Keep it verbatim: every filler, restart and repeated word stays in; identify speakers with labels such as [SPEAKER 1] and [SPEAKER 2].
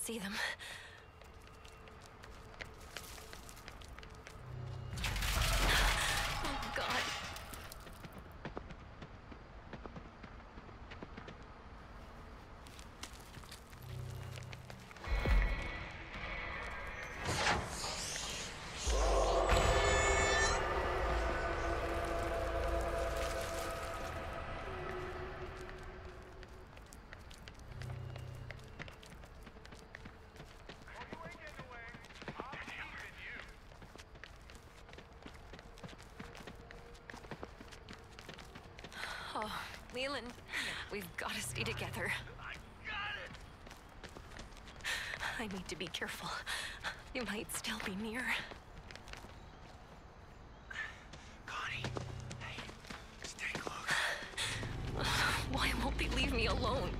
[SPEAKER 1] see them. Oh, God. Oh, Leland, we've got to stay together.
[SPEAKER 2] I got it!
[SPEAKER 1] I need to be careful. You might still be near.
[SPEAKER 2] Connie, hey, stay close.
[SPEAKER 1] Why won't they leave me alone?